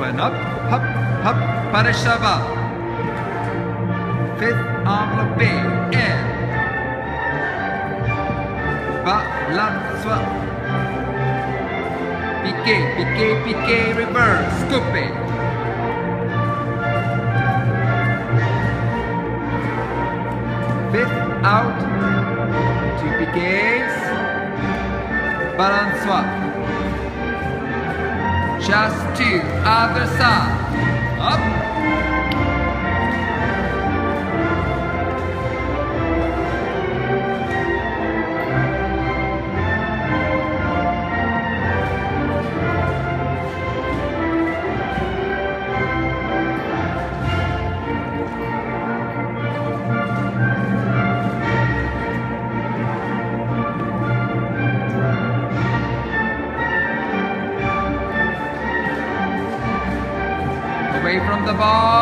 and up, hop, hop, pas de cheval. Fifth enveloppé, and balance-toi. Piqué, piqué, piqué, reverse, coupé. Fifth out, two piqués, balance-toi. Just two, other side, up. Away from the ball.